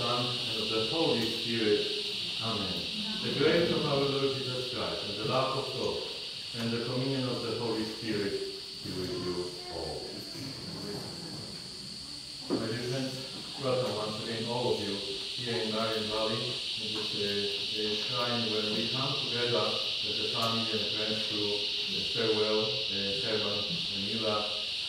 Son, and of the Holy Spirit. Amen. The grace of our Lord Jesus Christ, and the love of God, and the communion of the Holy Spirit be with you all. My dear friends, welcome once again all of you here in Marian Valley, in this shrine where we come together as a family and friends to farewell Hermann Muller,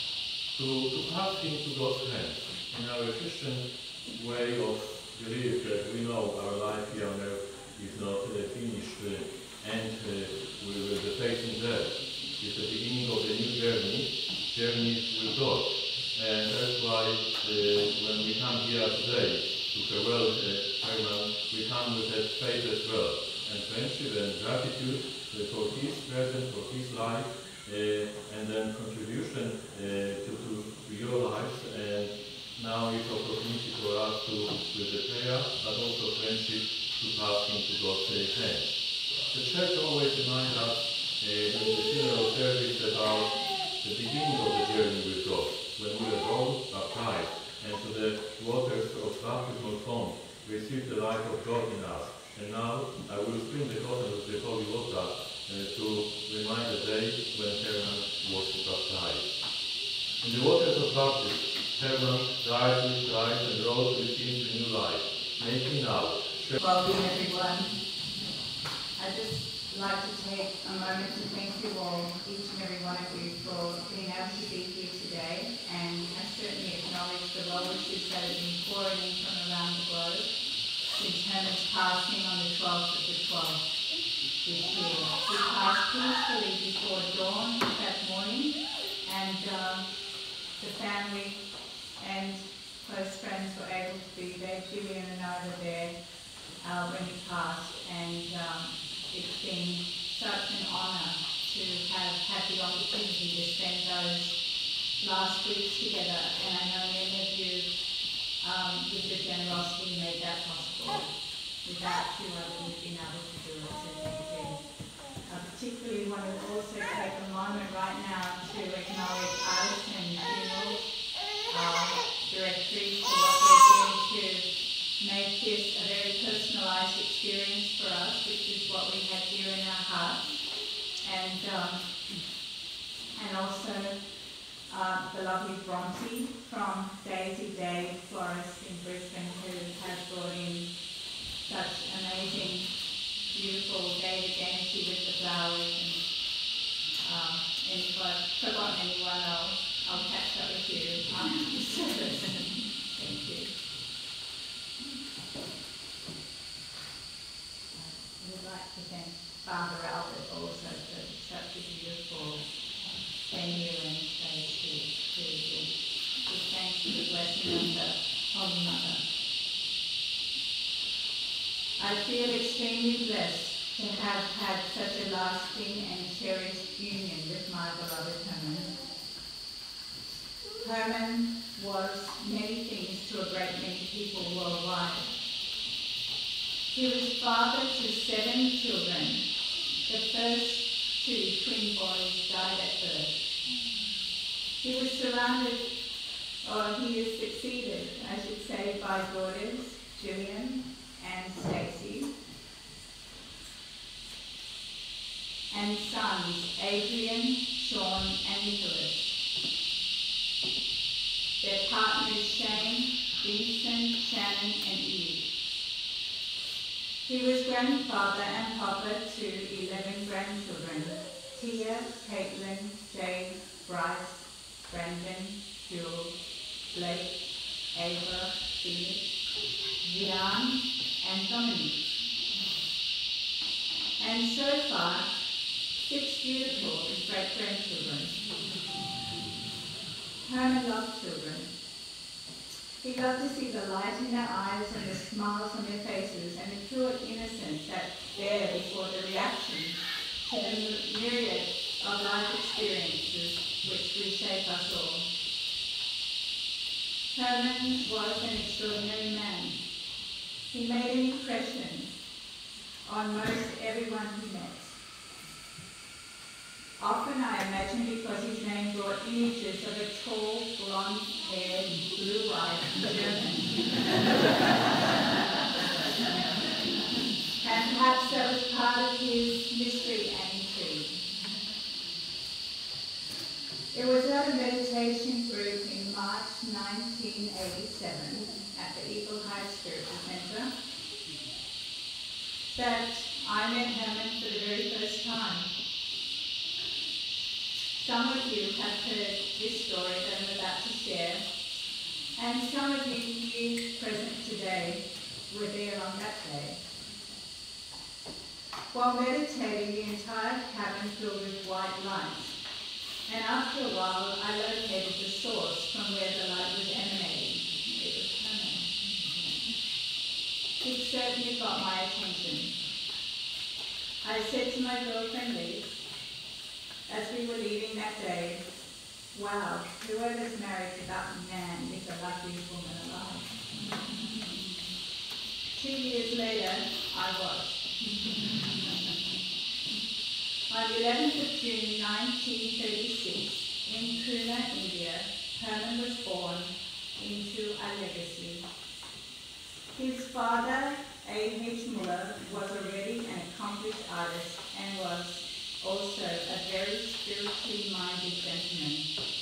to pass him to God's hands. In our Christian way of belief that we know our life here on earth is not finished and we will be facing death. It's the beginning of a new journey with God. And that's why when we come here today to farewell Hermann, we come with that faith as well, and friendship and gratitude for his presence, for his life, and then contribution to your lives. And now is opportunity for us to, with the prayer, but also friendship, to pass him to God's hands. The Church always reminds us in the funeral service about the beginning of the journey with God. When we are born, baptized, and to the waters of baptismal font, receive the life of God in us. And now I will spring the cotton of the holy water to remind the day when Hermann was baptized. In the waters of baptism, Hermann died with Christ and rose with him to new life, making now. Welcome everyone. I'd just like to take a moment to thank you all, each and every one of you, for being able to be here today, and I certainly acknowledge the well wishes that have been pouring in from around the globe since Hermann's passing on the 12th of the 12th this year. He passed peacefully before dawn that morning, and the family and close friends were able to be there. Julian and I were there when he passed, and it's been such an honour to have had the opportunity to spend those last weeks together, and I know many of you, with your generosity, made that possible. Without you, I wouldn't have been able to do it, so thank you. I particularly want to also take a moment right now to acknowledge Alison Funeral Directory for what they're doing to make this a very personalised experience for us, which is what we have here in our hearts. And also the lovely Bronte from Daisy Day Florist in Brisbane, who has brought in such amazing, beautiful David Dancy with the flowers. And if I've forgotten anyone, I'll catch up with you after the service. Thank you. I would like to thank Father Albert also for such a beautiful venue and space to give thanks for the blessing of the Holy Mother. I feel extremely blessed to have had such a lasting and cherished union with my beloved Hermann. Hermann was many things to a great many people worldwide. He was father to 7 children. The first 2 twin boys died at birth. He was surrounded, or he is succeeded, I should say, by daughters, Gillian and Stacey, and sons, Adrian, Sean and Nicholas. Their partners, Shane, Vincent, Shannon and Eve. He was grandfather and papa to 11 grandchildren: Tia, Caitlin, Jade, Bryce, Brandon, Jules, Blake, Ava, Philip, Gian and Dominique. And so far, 6 beautiful great-grandchildren. Hermann loved children. He loved to see the light in their eyes and the smiles on their faces and the pure innocence that's there before the reaction to the myriad of life experiences which reshape us all. Hermann was an extraordinary man. He made an impression on most everyone he met. Often I imagine because his name brought images of a tall, blonde-haired, blue-eyed German. that I met Hermann for the very first time. Some of you have heard this story that I'm about to share, and some of you here present today were there on that day. While meditating, the entire cabin filled with white light, and after a while I located the source from where the light was emanating. It was Hermann. It certainly got my attention. I said to my girlfriend Liz, as we were leaving that day, wow, whoever's married to that man is the luckiest woman alive. 2 years later, I was. On the 11th of June 1936, in Pune, India, Hermann was born into a legacy. His father, Hermann Muller, was already an accomplished artist and was also a very spiritually minded gentleman.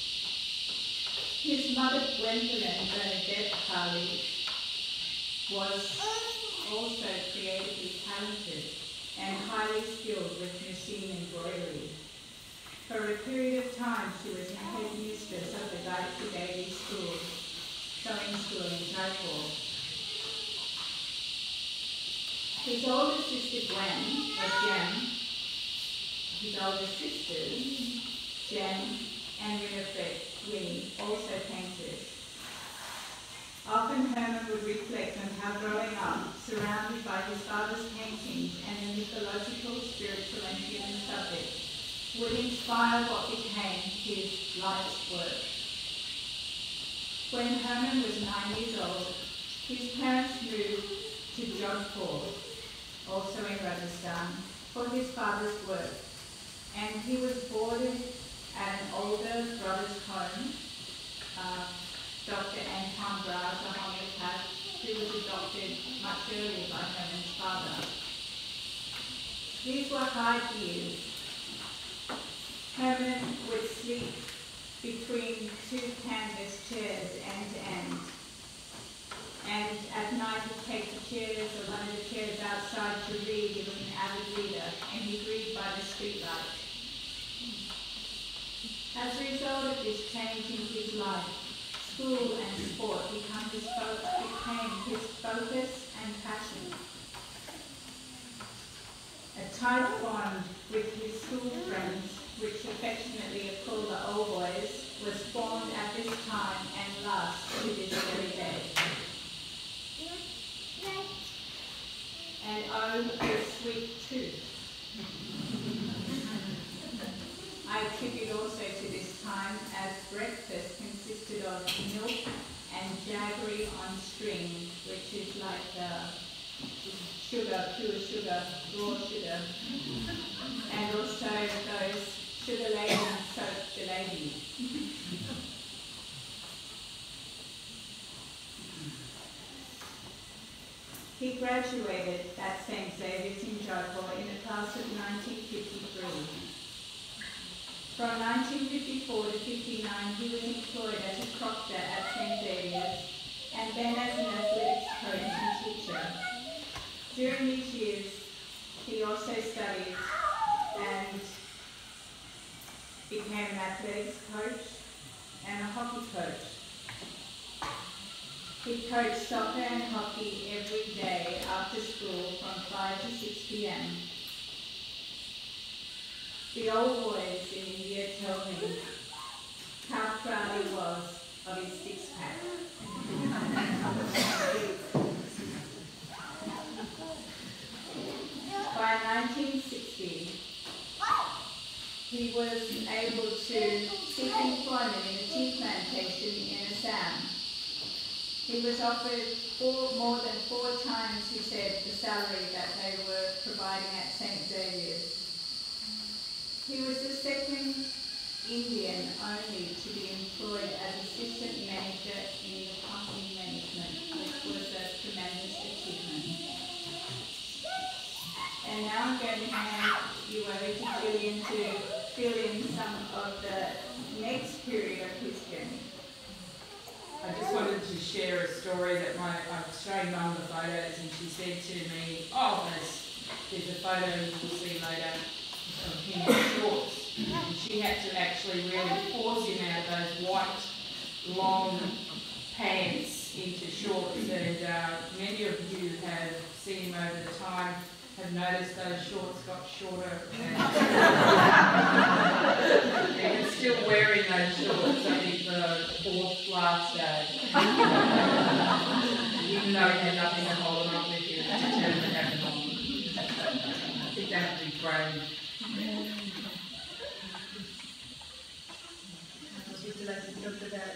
His mother, Gwendolyn Bernadette Harley, was also creatively talented and highly skilled with machine embroidery. For a period of time, she was headmistress of the Gayatri Devi School, sewing school in Jaipur. His older sister Gwen, or Jem, his older sisters, Jem and Winnie, also painted. Often Hermann would reflect on how growing up, surrounded by his father's paintings and the mythological, spiritual and human subjects, would inspire what became his life's work. When Hermann was 9 years old, his parents moved to Jodhpur, also in Rajasthan, for his father's work, and he was boarded at an older brother's home, Dr. Anton Browse, a homeopath, who was adopted much earlier by Hermann's father. These were hard years. Hermann would sleep between two canvas chairs end to end. And at night he'd take the chairs or one of the chairs outside to read. He was an avid reader, and he'd read by the streetlight. As a result of this change in his life, school and sport became his focus and passion. A tight bond with his school friends, which affectionately are called the old boys, was formed at this time and lasts to this very day. And oh, the sweet tooth. I attribute also to this time as breakfast consisted of milk and jaggery on string, which is like sugar, pure sugar, raw sugar, and also those sugar-laden soaked jalebis. He graduated at St. Xavier's in Jaipur in the class of 1953. From 1954 to 59, he was employed as a proctor at St. Xavier's and then as an athletics coach and teacher. During these years, he also studied and became an athletics coach and a hockey coach. He coached soccer and hockey every day after school from 5 to 6 p.m. The old boys in India tell me how proud he was of his six-pack. By 1960, he was able to seek employment in a tea plantation in Assam. He was offered more than 4 times, he said, the salary that they were providing at St. Xavier's. He was the second Indian only to be employed as assistant manager in the company management, which was a tremendous achievement. And now I'm going to hand you over to Julian to fill in some of the next period of his journey. I just wanted to share a story that I was showing Mum the photos, and she said to me, "Oh, there's a photo you'll see later of him in shorts. And she had to actually really force him out of those white, long pants into shorts. And many of you have seen him over the time, have noticed those shorts got shorter. And he's still wearing those shorts, I think, the fourth last day. Even though he had nothing to hold him up with, he was determined to have them on. I think they have to be framed. Would you like to talk about?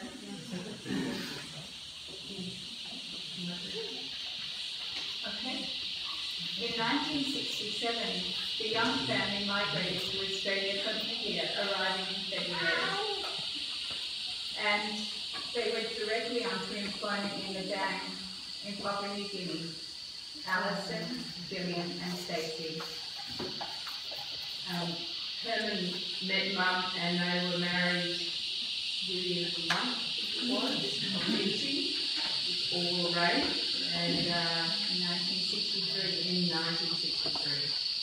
Okay. In 1967, the young family migrated to Australia from India, arriving in February. And they went directly onto employment in the dam in Papua New Guinea. Alison, Gillian and Stacey. Herman met Mum and they were married within a month of meeting, all arranged, and In 1963. in 1963.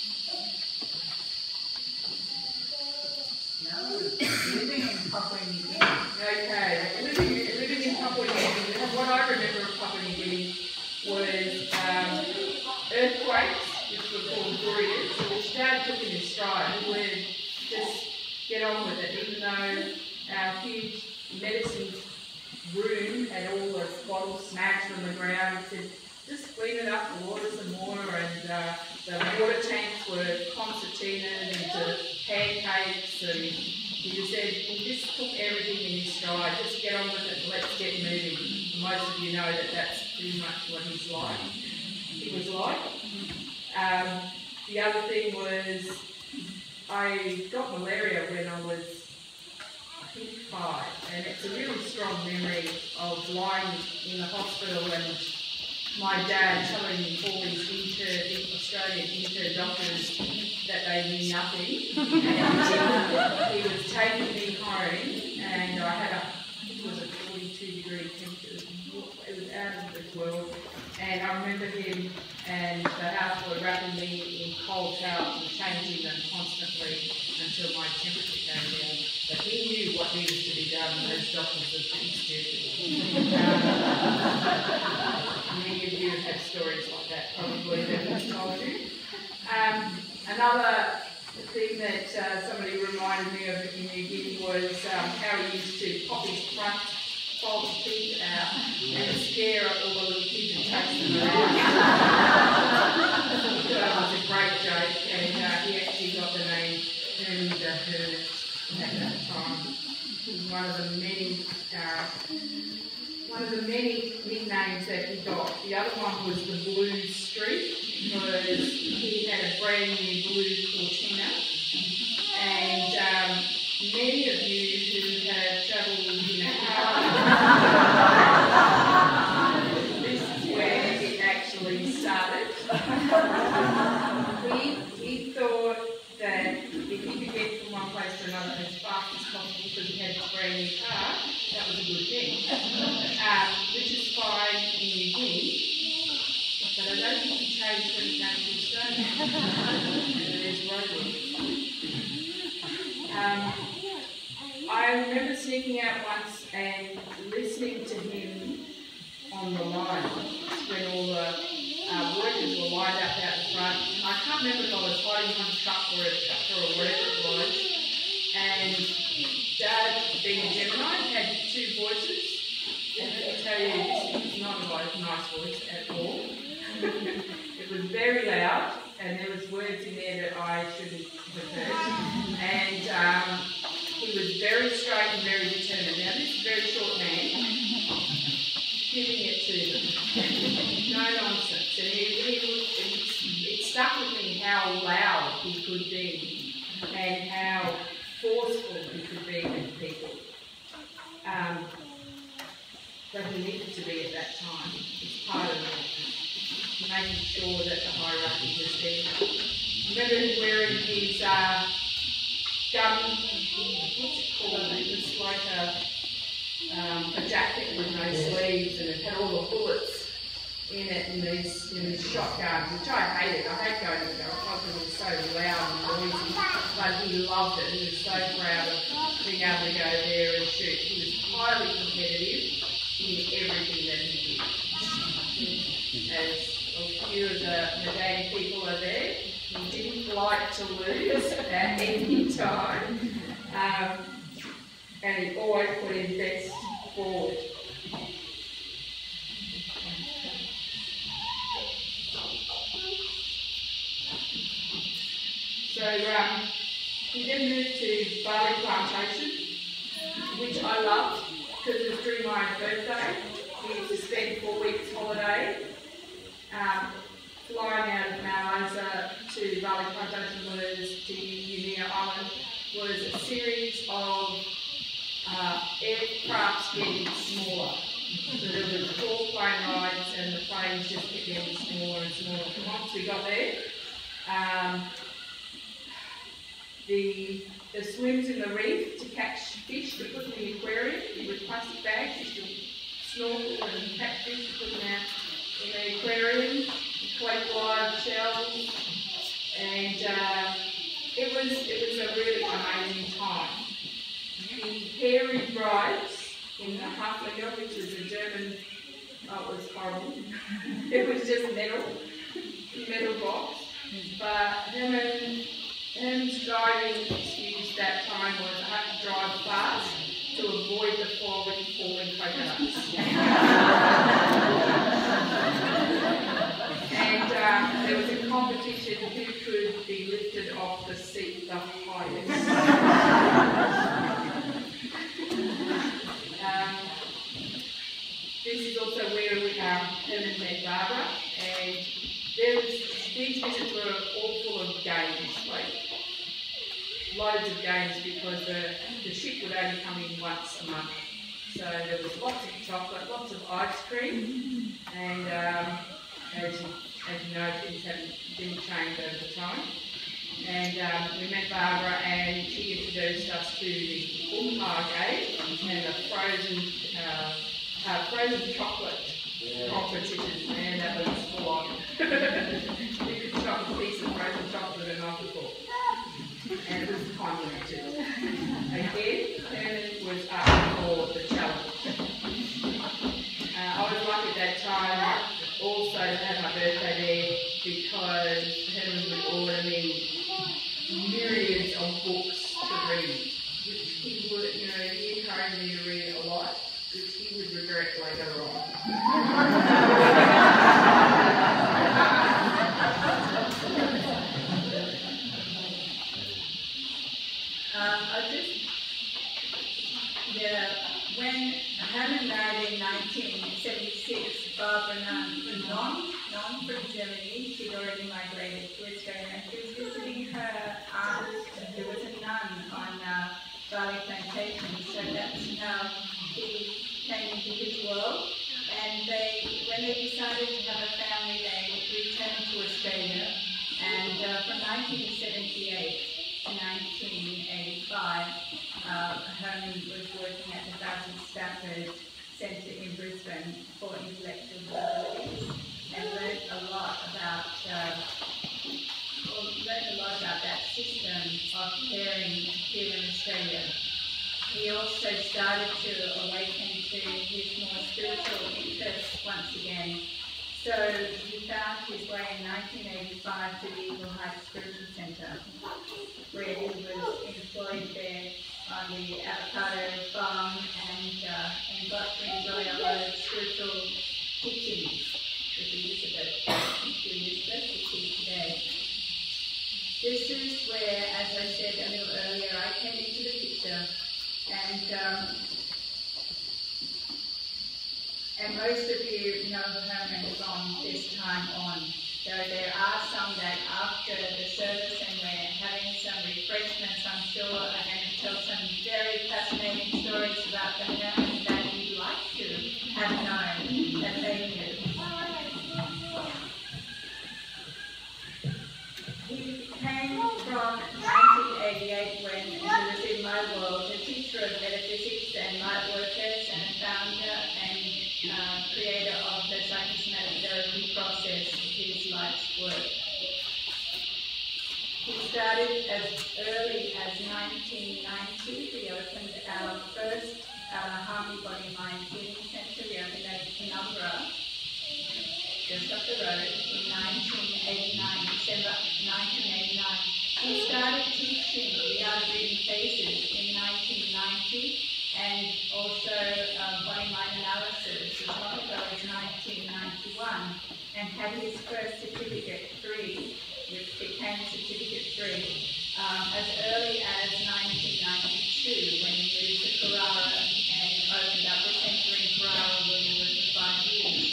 No, living in Papua New Guinea. Okay, living in Papua New Guinea, what I remember of Papua New Guinea was earthquakes, which were called burials, which Dad took in his stride. He would just get on with it, even though our huge medicine room had all the bottles smashed on the ground. He said, just clean it up and water some more, and the water tanks were concertinas into pancakes, and he just said, he just took everything in his stride, just get on with it and let's get moving. Most of you know that that's pretty much what he was like. The other thing was, I got malaria when I was, I think, 5, and it's a really strong memory of lying in the hospital and my dad telling all these Australian inter doctors that they knew nothing, and he was taking me home, and I had I think it was a 42-degree temperature. It was out of this world, and I remember him and the house were wrapping me in cold towels and changing them constantly until my temperature came down. But he knew what needed to be done, and those doctors were pretty stupid. Many of you have had stories like that, probably, that he's told you. Another thing that somebody reminded me of in New Guinea was how he used to pop his front false teeth out and scare all the little kids and chase them around. That was a great joke, and he actually got the name Herman Muller at that time. It was one of the many nicknames that he got. The other one was the Blue Street, because he had a brand new blue Cortina. And many of you who have travelled in a car, this is where it actually started. He thought that if he could get from one place to another as fast as possible because he had a brand new car, that was a good thing. Which is fine in New Guinea, but I don't think he changed when he came to Australia. There's roadworks. I remember sneaking out once and listening to him on the line when all the workers were lined up out in front. I can't remember if I was hiding behind a truck or a tractor or whatever it was. And Dad, being a Gemini, had 2 voices. And let me tell you, it's not a nice voice at all. It was very loud, and there was words in there that I shouldn't have heard. And he was very straight and very determined. Now, this very short man, giving it to them. No nonsense. And it stuck with me how loud he could be and how forceful he could be with people. But he needed to be at that time. It's part of making sure that the hierarchy was there. Remember him wearing his gun, what's it called? It was like a jacket with no sleeves, and it had all the bullets in it in these shotguns, which I hated. I hate going to the barrel club because it was so loud and noisy. But he loved it. He was so proud of being able to go there and shoot. He was highly competitive in everything that he did. As a few of the Medani people are there, he didn't like to lose at any time. And he always put his best forward. So we then moved to barley plantation, which I loved because it was during my birthday. We used to spend 4 weeks holiday. Flying out of Mount Isa to barley plantation to Unia Island was a series of aircrafts getting smaller. So there were 4 plane rides and the planes just kept getting smaller and smaller. Once we got there, the swims in the reef to catch fish to put in the aquarium with plastic bags, used to snorkel and catch fish to put them out in the aquarium, collect live shells, and it was a really amazing time. The hairy rides in the Haflinger, which is a German, oh, it was horrible. It was just metal box. But Herman's driving excuse that time was I had to drive fast to avoid the falling coconuts. And there was a competition who could be lifted off the seat the highest. This is also where Herman met Barbara, and these visits were all full of games, like loads of games, because the ship would only come in once a month. So there was lots of chocolate, lots of ice cream, and as you know, things didn't change over the time. And we met Barbara, and she introduced us to the Umpargate and the frozen chocolate competition, and that was full on. You could chop a piece of frozen chocolate and not before. And it was time limited. Again, Herman was up for the challenge. I was lucky at that time also to have my birthday there because Herman would order me myriads of books to read, which he would, he encouraged me to read a lot, which he would regret later on. When Hermann married in 1976, Barbara non from Germany, she'd already migrated to Australia, and she was visiting her aunt who was a nun on barley plantation. So that's how he came into his world. And when they decided to have a family, they returned to Australia. And from 1978 to 1985, Herman was working at the Basil Stafford Centre in Brisbane for intellectual disabilities, and learned a lot about that system of caring here in Australia. He also started to awaken to his more spiritual interests once again. So he found his way in 1985 to the Eagle Heights Spiritual Centre, where he was employed there on the avocado farm and got to enjoy a lot of spiritual teachings with Elizabeth, we see today. This is where, as I said a little earlier, I came into the picture, and most of you know Herman from this time on. So there are some that after the service and we're having some refreshments, I'm sure are going to tell some very fascinating stories about the Herman that you'd like to have known that they knew. He came from 1988 when he was in my world, a teacher of metaphysics and light workers and a founder and creator of the Psychosomatic Therapy. started as early as 1990. We opened our first Harmony Body Mind Healing Centre. We opened that in Penumbra, just up the road, in 1989, December 1989. We started teaching the art of reading faces in 1990, and also body mind analysis as long ago as 1991, and had his first certificate 3, which became certificate 3, as early as 1992, when he moved to Carrara and opened up the centre in Carrara, where he was for 5 years.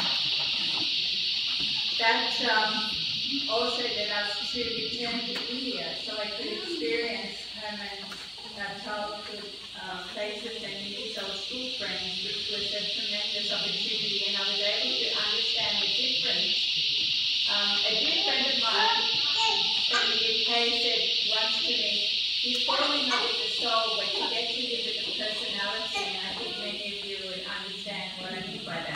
That also led us to return to India, so I could experience Hermann's childhood places and meet his old school friends, which was a tremendous opportunity, and I was able to understand the difference. A dear friend of mine from the UK said once to me, "You fall in love with the soul, but you get to live with the personality," and I think many of you would understand what I mean by that.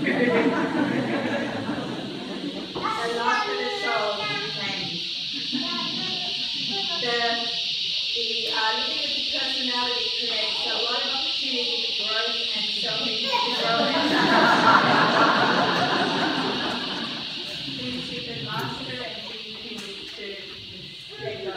The love for the soul remains. Living with the personality creates a lot of opportunity for growth and self-development. Things you can master and things you need to let go.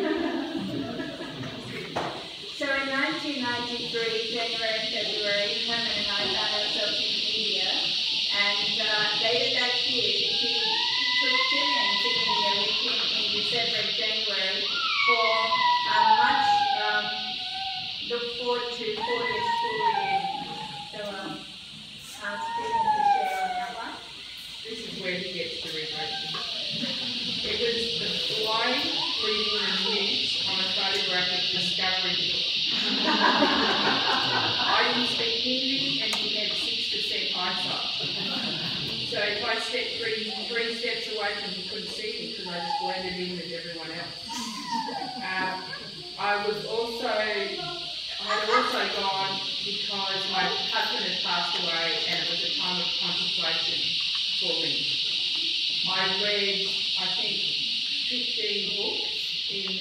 So in 1993, January and February, Hermann and I found ourselves in India, and later that year, he took Gillian to India with him in December and January for a much look forward to 4-year school reunion. So ask Gillian to share on that one. This is where he gets the regret. It was the flying, breathing reviews on a photographic discovery book. I didn't speak Hindi and he had 6% eyesight. So if I stepped three steps away from him, he couldn't see me because I just blended in with everyone else. I had also gone because my husband had passed away and it was a time of contemplation for me. I read, I think, 15 books in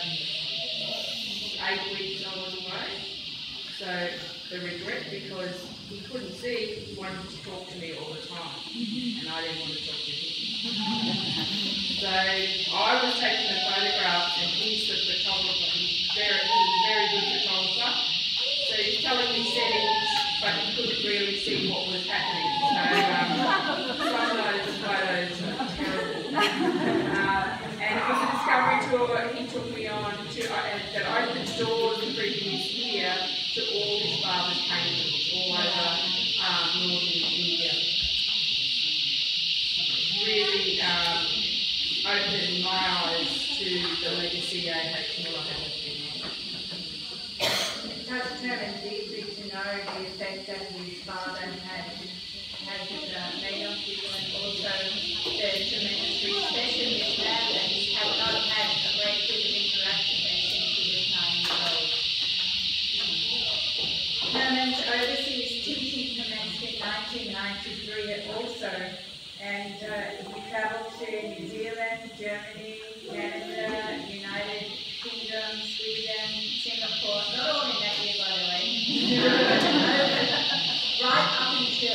8 weeks I was away. So the regret, because he couldn't see, he wanted to talk to me all the time, and I didn't want to talk to him. So I was taking the photographs, and he's the photographer. He's a very good photographer. So he's telling me settings, but he couldn't really see what was happening. So some of those photos are terrible. And it was a discovery tour he took me on that opened doors the previous year to all his father's paintings all over northern India. Really opened my eyes to the legacy Hermann Muller had left behind. It touched Hermann deeply to know the effect that his father had made on people, and also the tremendous respect in this man that he had not had a great deal of interaction with since he was 9 years old. Hermann's overseas teaching commenced in 1993 also, and he travelled to New Zealand, Germany, Canada, United Kingdom, Sweden, Singapore, not all in that year by the way, right up until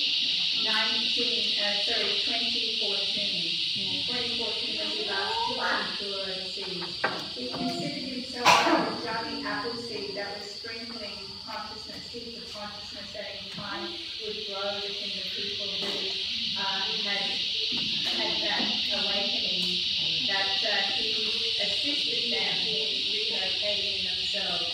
2014. 2014 was the last teaching tour overseas. He considered himself like a young apple seed that was sprinkling consciousness, seeds of consciousness that in time would grow within the people who had that awakening, that he assisted them in relocating themselves.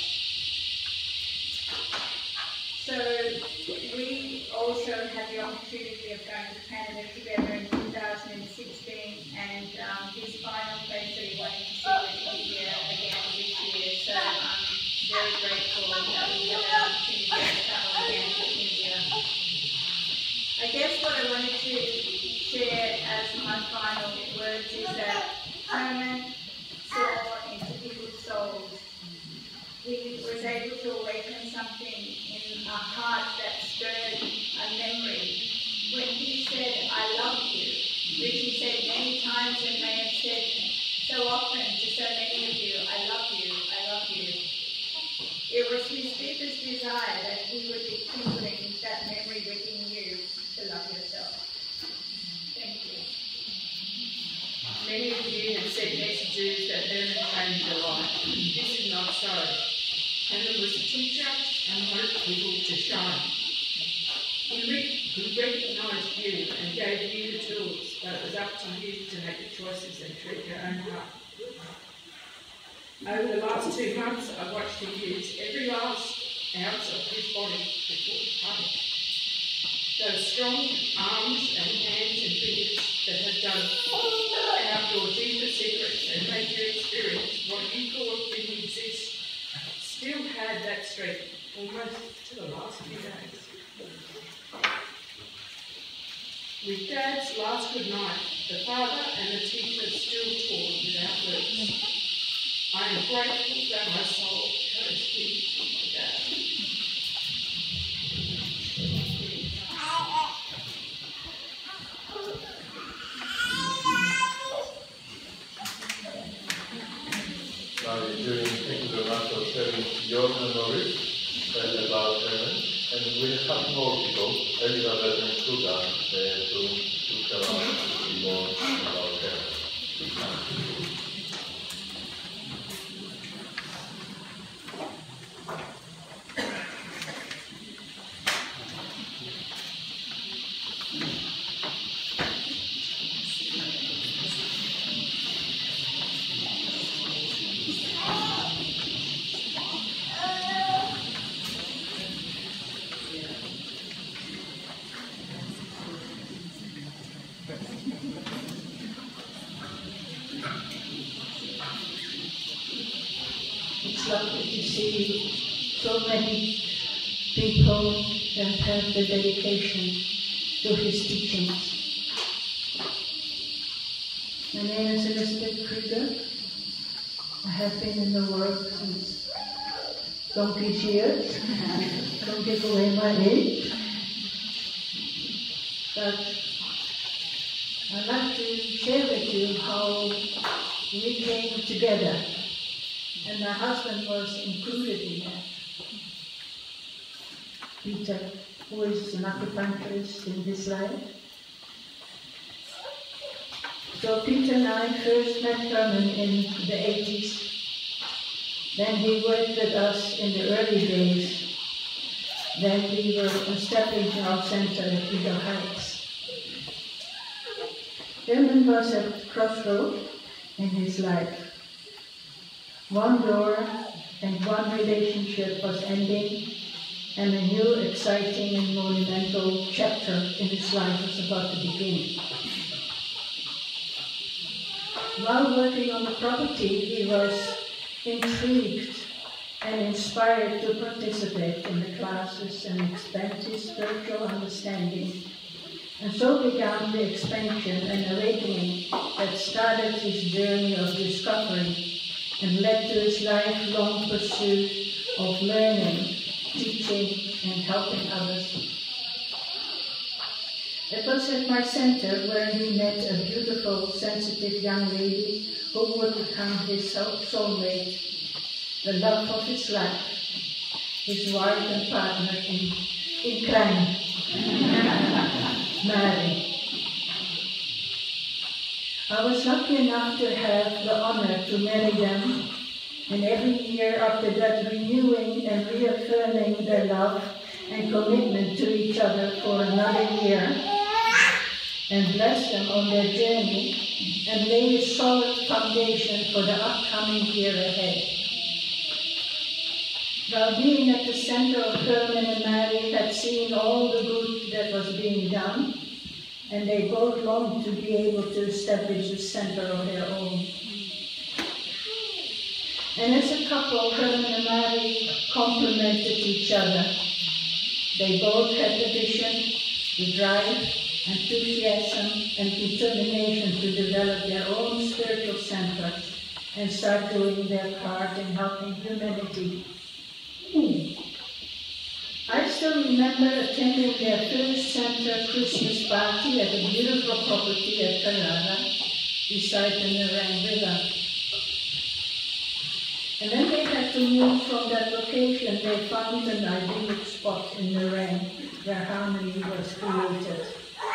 So we also had the opportunity of going to Canada together in 2016, and his final place that he wanted to see was India again this year. So I'm very grateful that we had the opportunity to travel again to India. I guess what I wanted to share as my final words is that Hermann saw into people's souls. He was able to awaken something in a heart that stirred a memory. When he said, "I love you," which he said many times and may have said so often to so many of you, I love you, I love you. It was his deepest desire that he would be kindling that memory within you to love yourself. Thank you. Many of you have sent messages that Hermann changed your life. This is not so. Hermann was a teacher and wanted people to shine. He recognised you and gave you the tools, but it was up to you to make the choices and treat your own heart. Over the last 2 months, I've watched him use every last ounce of his body before he parted. Those strong arms and hands and fingers that have done out your deeper secrets and made you experience what you thought didn't exist, still had that strength almost to the last few days. With Dad's last good night, the father and the teacher still talk without words. I am grateful that my soul carries him to my dad. Thank you very much for sharing your memories about Hermann. And we have more people, Elizabeth and Sudan, to tell us more about Hermann. It's lovely to see so many people that have the dedication to his teachings. My name is Elizabeth Krieger. I have been in the work since donkey's years. Don't give away my age. But I'd like to share with you how we came together. And my husband was included in that. Peter, who is an acupuncturist in this life. So Peter and I first met Hermann in the 80s. Then he worked with us in the early days. Then we were establishing our center at Eagle Heights. Hermann was at a crossroad in his life. One door and one relationship was ending, and a new, exciting and monumental chapter in his life was about to begin. While working on the property, he was intrigued and inspired to participate in the classes and expand his spiritual understanding. And so began the expansion and awakening that started his journey of discovery and led to his lifelong pursuit of learning, teaching, and helping others. It was at my center where he met a beautiful, sensitive young lady who would become his soulmate, the love of his life, his wife and partner in crime, Mary. I was lucky enough to have the honor to marry them, and every year after that renewing and reaffirming their love and commitment to each other for another year, and bless them on their journey and lay a solid foundation for the upcoming year ahead. While being at the center of Hermann and Mary had seen all the good that was being done, and they both longed to be able to establish a center of their own. And as a couple, Hermann and Mary complemented each other. They both had the vision, the drive, enthusiasm, and determination to develop their own spiritual center and start doing their part in helping humanity. I still remember attending their first center Christmas party at a beautiful property at Carrara, beside the Nerang River. And when they had to move from that location, they found an idyllic spot in Nerang where harmony was created.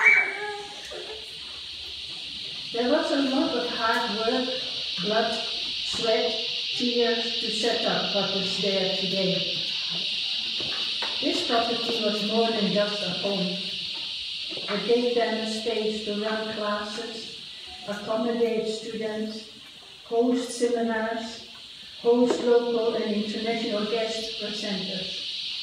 There was a lot of hard work, blood, sweat, tears to set up what is there today. This property was more than just a home. It gave them a space to run classes, accommodate students, host seminars, host local and international guest presenters.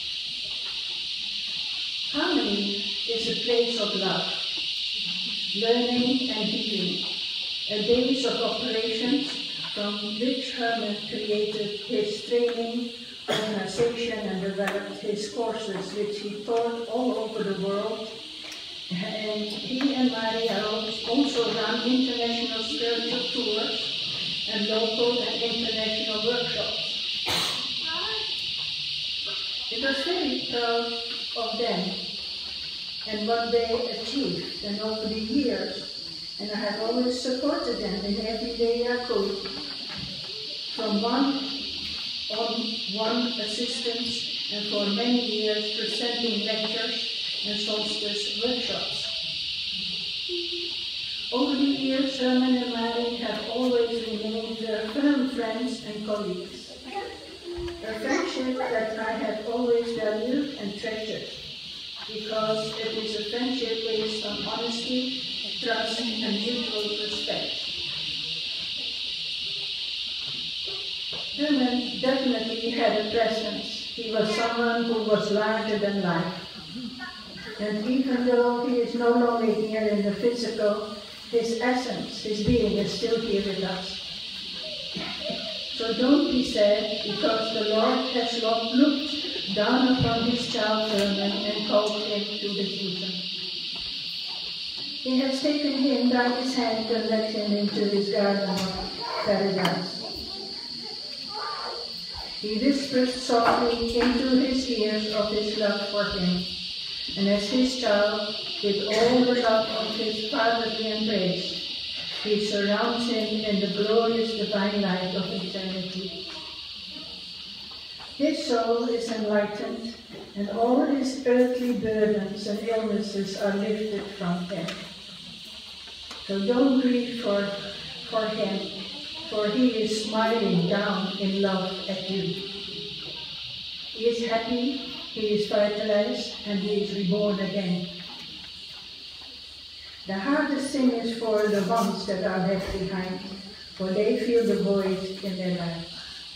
Harmony is a place of love, learning and healing, a base of operations from which Hermann created his training, organization, and developed his courses, which he taught all over the world. And he and Maria also run international spiritual tours and local and international workshops. It was very proud of them and what they achieved, and over the years, and I have always supported them in every way I could, from one-on-one assistance, and for many years presenting lectures and solstice workshops. Over the years, Hermann and Mary have always remained firm friends and colleagues. A friendship that I have always valued and treasured, because it is a friendship based on honesty, trust, and mutual respect. Hermann definitely had a presence. He was someone who was larger than life. And even though he is no longer here in the physical, his essence, his being is still here with us. So don't be sad, because the Lord has looked down upon his child Hermann and called him to the kingdom. He has taken him by his hand and led him into his garden of paradise. He whispers softly into his ears of his love for him, and as his child, with all the love of his fatherly embrace, he surrounds him in the glorious divine light of eternity. His soul is enlightened, and all his earthly burdens and illnesses are lifted from him. So don't grieve for him, for he is smiling down in love at you. He is happy, he is vitalized, and he is reborn again. The hardest thing is for the ones that are left behind, for they feel the void in their lives.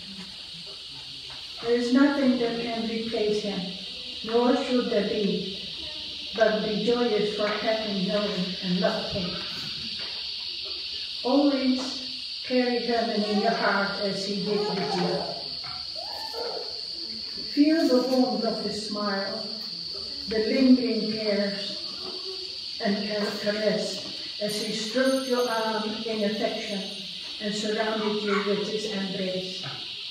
There is nothing that can replace him, nor should there be, but be joyous for having known and loved him. Always carry Hermann in your heart as he did with you. Feel the warmth of his smile, the lingering cares and caress as he stroked your arm in affection and surrounded you with his embrace.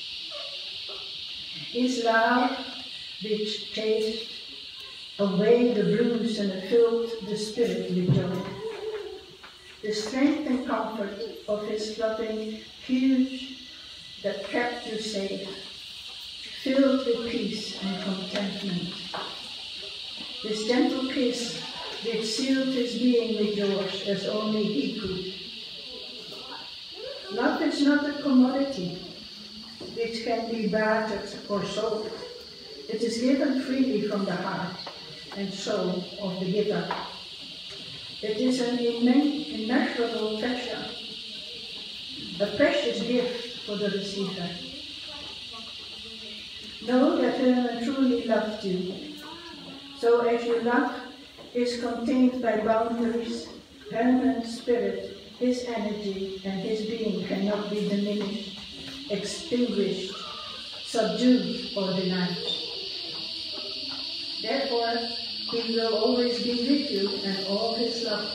His love, which chased away the blues and filled the spirit with joy. The strength and comfort of his loving huge that kept you safe, filled with peace and contentment. This gentle kiss which sealed his being with yours as only he could. Love is not a commodity which can be bartered or sold. It is given freely from the heart and soul of the giver. It is an immeasurable treasure, a precious gift for the receiver. Know that Hermann truly loved you. So as your love is contained by boundaries, Hermann's spirit, his energy, and his being cannot be diminished, extinguished, subdued, or denied. Therefore, he will always be with you and all his loved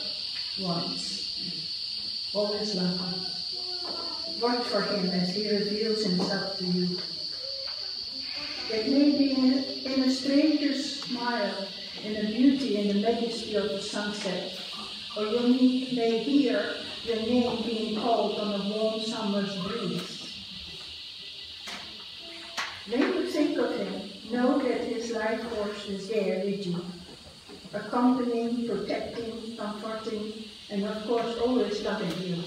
ones. All his loved ones. Watch for him as he reveals himself to you. It may be in a stranger's smile, in the beauty and the majesty of the sunset, or you may hear your name being salt on a warm summer's breeze. When you think of him, know that his life force is there with you, accompanying, protecting, comforting, and of course always loving you.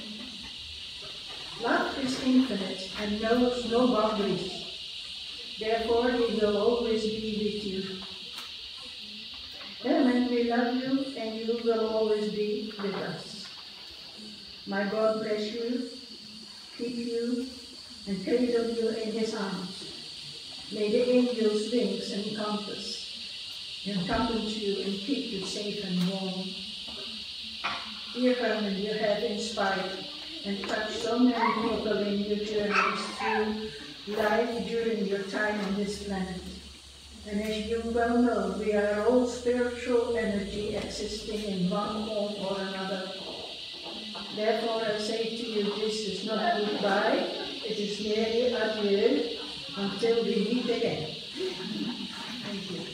Love is infinite and knows no boundaries. Therefore, he will always be with you. Hermann, we love you, and you will always be with us. My God bless you, keep you, and cradle you in his arms. May the angels' wings encompass you and keep you safe and warm. Dear Hermann, you have inspired and touched so many people in your journeys through life during your time on this planet. And as you well know, we are all spiritual energy existing in one form or another. Therefore, I say to you, this is not goodbye, it is merely adieu until we meet again. Thank you.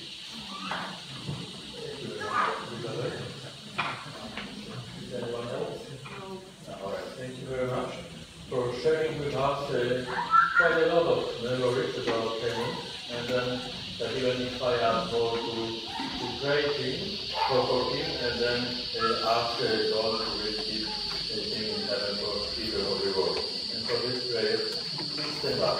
Anyone else? All right, thank you very much for sharing with us quite a lot of memories about Hermann, and then that even inspire us more to pray for him, and then ask God to receive him in heaven for Peter of the world. And for this prayer, please stand up.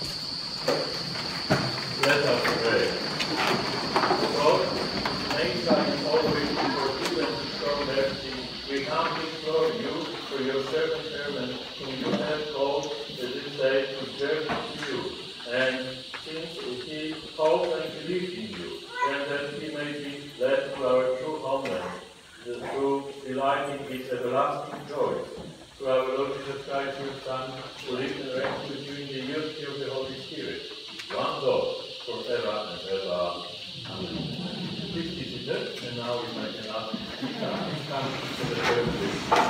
Let us pray. God, thanks are always forgiven and show mercy. We come before you for your servant Hermann, whom you have called this day to journey to you. And since he hopes and believes in you, and that he may be led to our true homeland, through delighting its everlasting joys, through our Lord Jesus Christ, your Son, who lives and reigns with you in the unity of the Holy Spirit, one God, forever and ever. Amen. Please be seated, and now we might ask come to the prayer.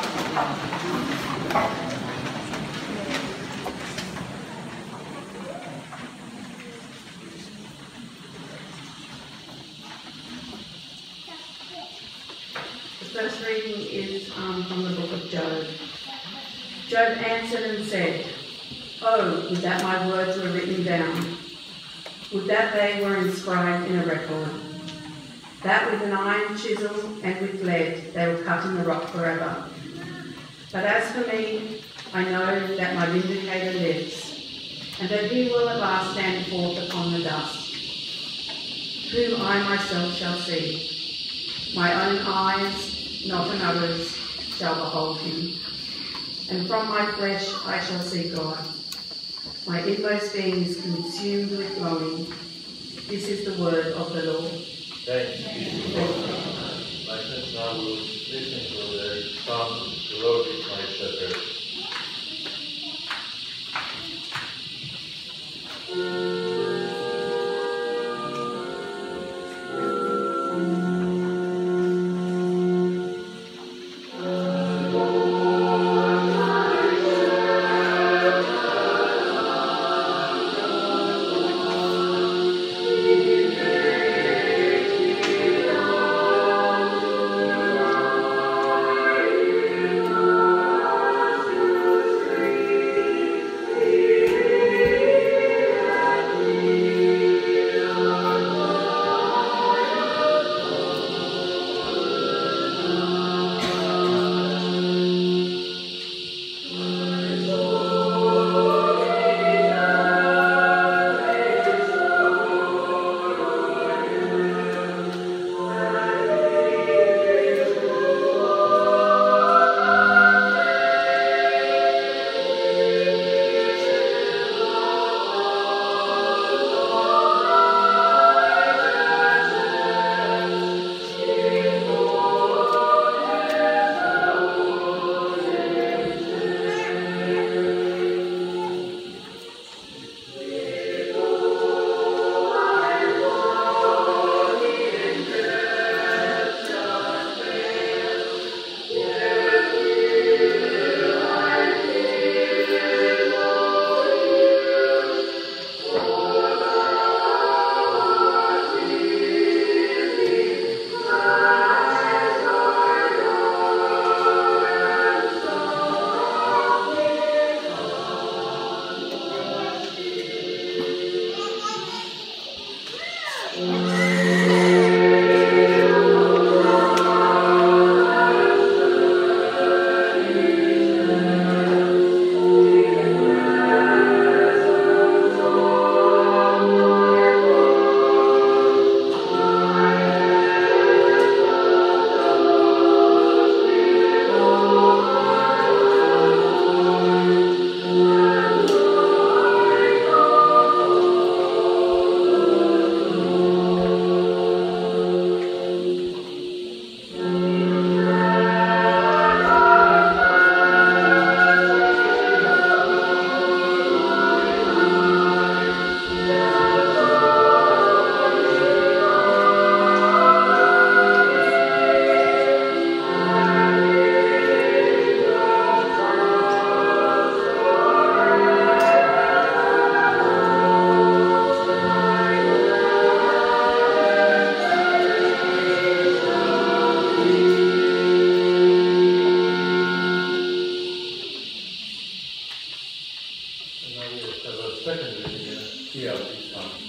The first reading is from the book of Job. Job answered and said, "Oh, would that my words were written down. Would that they were inscribed in a record. That with an iron chisel and with lead they were cut in the rock forever. But as for me, I know that my vindicator lives, and that he will at last stand forth upon the dust, whom I myself shall see. My own eyes, not another's, shall behold him. And from my flesh I shall see God. My inmost being is consumed with longing. This is the word of the Lord." Thanks be to God. My friends, now will listen to the psalm, "The Lord is my shepherd." second reading, here is something.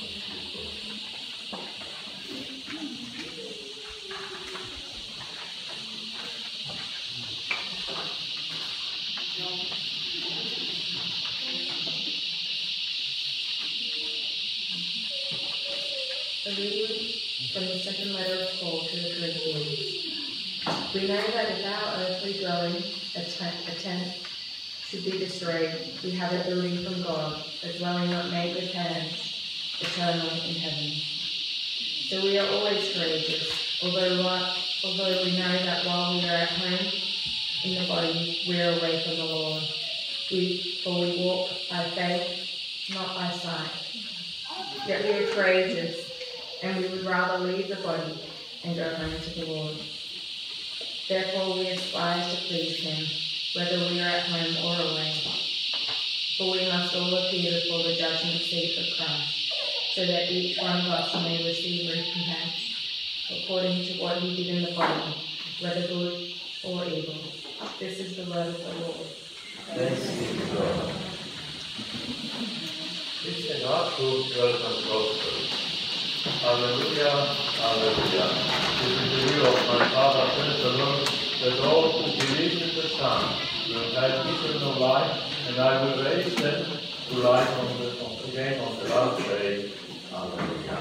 A reading from the second letter of Paul to the Corinthians. We know that if our earthly dwelling, a tent, should be destroyed, we have a building from God, a dwelling not made with hands, eternal in heaven. So we are always courageous, although we know that while we are at home in the body, we are away from the Lord. For we walk by faith, not by sight. Yet we are courageous, and we would rather leave the body and go home to the Lord. Therefore we aspire to please him, whether we are at home or away. For we must all appear before the judgment seat of Christ, so that each one of us may receive recompense, according to what he did in the body, whether good or evil. This is the word of the Lord. Thanks be to God. It's enough to welcome gospel. Alleluia, alleluia. This is the will of my Father, says the Lord, that all who believe in the Son will have eternal life, and I will raise them to life again on the last day. Alleluia.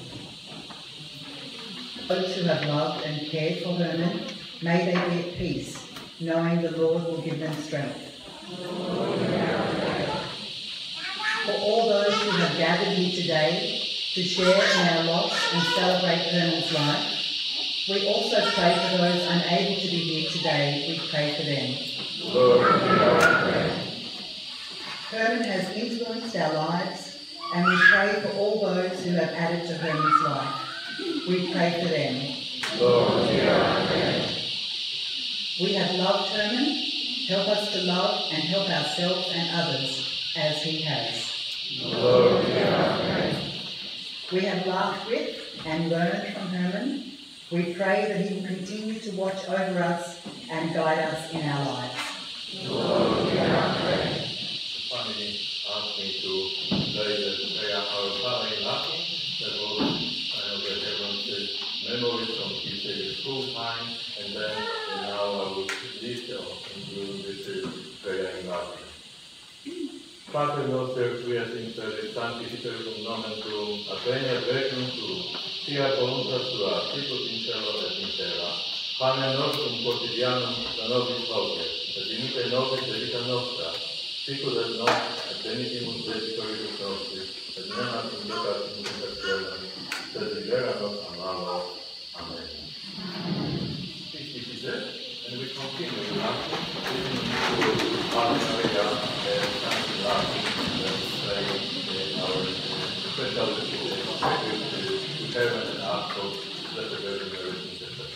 Those who have loved and cared for Hermann, may they be at peace, knowing the Lord will give them strength. For all those who have gathered here today to share in our loss and celebrate Hermann's life, we also pray for those unable to be here today. We pray for them. Lord, Hermann has influenced our lives, and we pray for all those who have added to Hermann's life. We pray for them. Lord, we have loved Hermann. Help us to love and help ourselves and others as he has. Lord, we have laughed with and learned from Hermann. We pray that he will continue to watch over us and guide us in our lives. Lord, the family asked me to say that they are our father in Latin. That was kind of everyone's memories from his school time, and then now I will lead them into this prayer in Latin. Pater noster, qui es in terris sanctificerum nomen tuum, adveniat regnum tuum, fiat voluntas tua, sicut in cielo et in terra. Panem nostrum quotidianum da nobis hodie, et dimitte nobis debita nostra, sicut et nos, et benitimus debitoribus nostris, et ne nas inducat in tentationem, sed libera nos a malo. Amen. Please be seated, and we continue in Latin, listening to Ave Maria and Sancti Latin, and say our special tribute to Hermann and ask for Blessed Virgin Mary's intercession.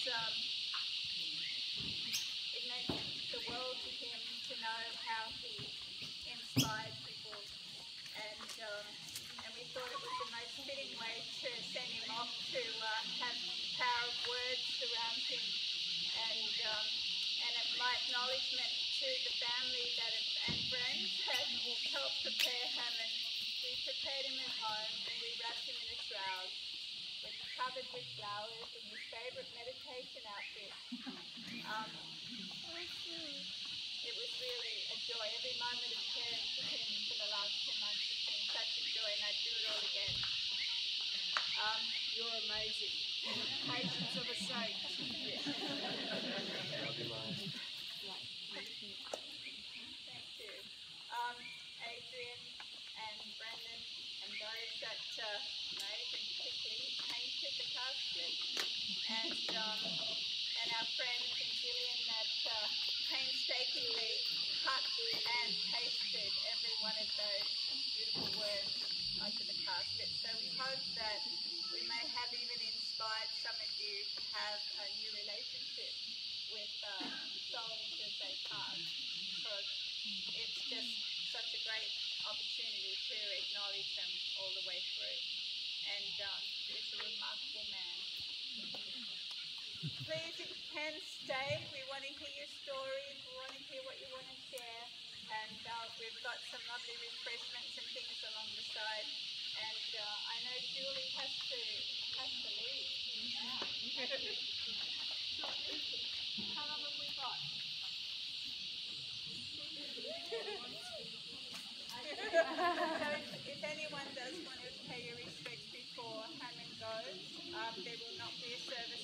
it meant the world to him to know how he inspired people, and we thought it was the most fitting way to send him off to have the power of words surround him, and my acknowledgement to the family and friends had helped prepare Hermann. We prepared him at home and we wrapped him in a shroud, covered with flowers and his favourite meditation outfit. It was really a joy. Every moment of caring for him for the last 2 months has been such a joy, and I'd do it all again. You're amazing. Patience of a saint. Thank you. Adrian and Brendan and those that made and particularly painted the casket, and our friends in Gillian that painstakingly cut and pasted every one of those beautiful words onto the casket. So we hope that we may have even inspired some of you to have a new relationship with souls as they pass, because it's just such a great opportunity to acknowledge them all the way through. And he's a remarkable man. Please, if you can, stay. We want to hear your stories. We want to hear what you want to share. And we've got some lovely refreshments and things along the side. And I know Julie has to leave now. How long have we got? So if anyone does want to pay your respects before Hermann goes, there will not be a service